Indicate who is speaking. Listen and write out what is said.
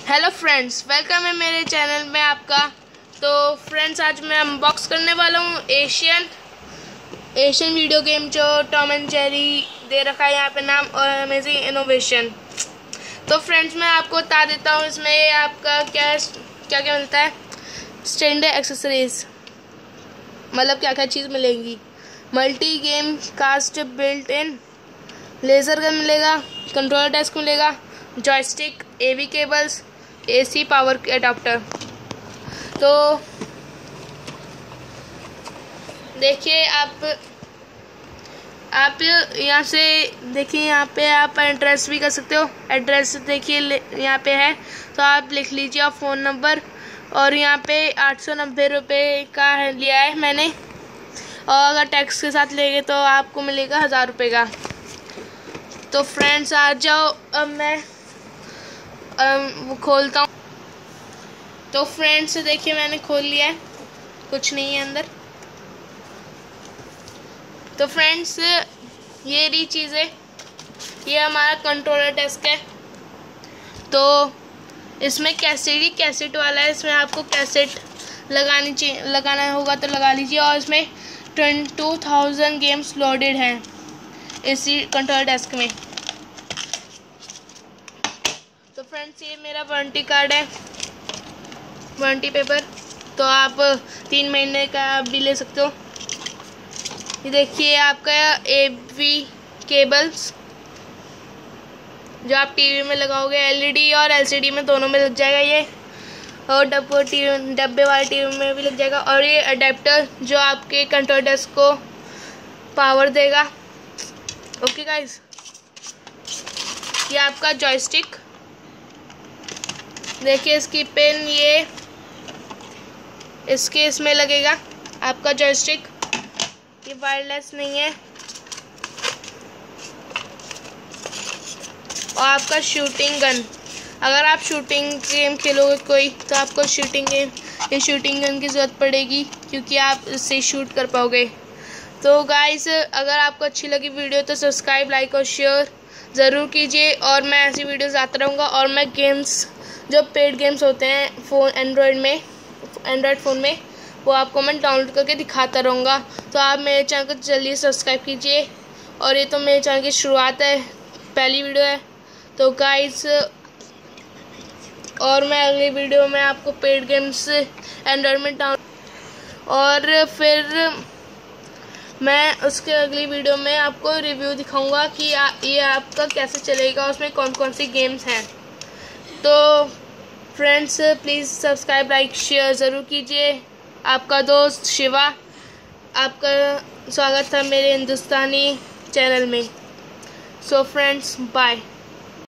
Speaker 1: Hello friends, welcome है मेरे channel में आपका। तो फ्रेंड्स, आज मैं अनबॉक्स करने वाला हूँ एशियन वीडियो गेम जो टॉम एंड जेरी दे रखा है यहाँ पे नाम, और अमेजिंग इनोवेशन। तो फ्रेंड्स, मैं आपको बता देता हूँ इसमें आपका क्या क्या मिलता है। स्टैंडर्ड एक्सेसरीज मतलब क्या क्या चीज़ मिलेंगी। Multi game cast built in, laser gun मिलेगा, कंट्रोलर डेस्क मिलेगा, joystick, AV cables, AC power adapter. तो देखिए आप यहाँ से देखिए, यहाँ पे आप एड्रेस भी कर सकते हो। एड्रेस देखिए यहाँ पे है, तो आप लिख लीजिए आप फ़ोन नंबर। और यहाँ पे 890 रुपये का लिया है मैंने, और अगर टैक्स के साथ लेंगे तो आपको मिलेगा 1000 रुपये का। तो फ्रेंड्स आ जाओ, अब मैं वो खोलता हूँ। तो फ्रेंड्स देखिए मैंने खोल लिया है, कुछ नहीं है अंदर। तो फ्रेंड्स ये रही चीज़ें, ये हमारा कंट्रोलर डेस्क है। तो इसमें कैसेट वाला है, इसमें आपको कैसेट लगाना होगा तो लगा लीजिए। और इसमें 22,000 गेम्स लोडेड हैं इसी कंट्रोलर डेस्क में। तो फ्रेंड्स ये मेरा वारंटी कार्ड है, वारंटी पेपर। तो आप 3 महीने का आप भी ले सकते हो। ये देखिए आपका एवी केबल्स जो आप टीवी में लगाओगे, एलईडी और एलसीडी में दोनों में लग जाएगा ये, और डब्बे वाले टीवी में भी लग जाएगा। और ये अडेप्टर जो आपके कंट्रोल डेस्क को पावर देगा। ओके गाइस, ये आपका जॉयस्टिक देखिए, इसकी पिन ये इसमें लगेगा आपका जॉयस्टिक। ये वायरलेस नहीं है। और आपका शूटिंग गन, अगर आप शूटिंग गेम खेलोगे कोई, तो आपको शूटिंग गन की ज़रूरत पड़ेगी, क्योंकि आप इससे शूट कर पाओगे। तो गाइस, अगर आपको अच्छी लगी वीडियो तो सब्सक्राइब, लाइक और शेयर ज़रूर कीजिए। और मैं ऐसी वीडियोस आता रहूँगा। और मैं गेम्स जो पेड गेम्स होते हैं एंड्रॉयड फ़ोन में, वो आपको मैं डाउनलोड करके दिखाता रहूँगा। तो आप मेरे चैनल को जल्दी सब्सक्राइब कीजिए। और ये तो मेरे चैनल की शुरुआत है, पहली वीडियो है। तो गाइस, और मैं अगली वीडियो में आपको पेड गेम्स एंड्रॉयड में और फिर मैं उसके अगली वीडियो में आपको रिव्यू दिखाऊंगा कि ये आपका कैसे चलेगा, उसमें कौन कौन सी गेम्स हैं। तो friends please subscribe, like, share ज़रूर कीजिए। आपका दोस्त शिवा, आपका स्वागत था मेरे हिंदुस्तानी चैनल में। So friends, bye.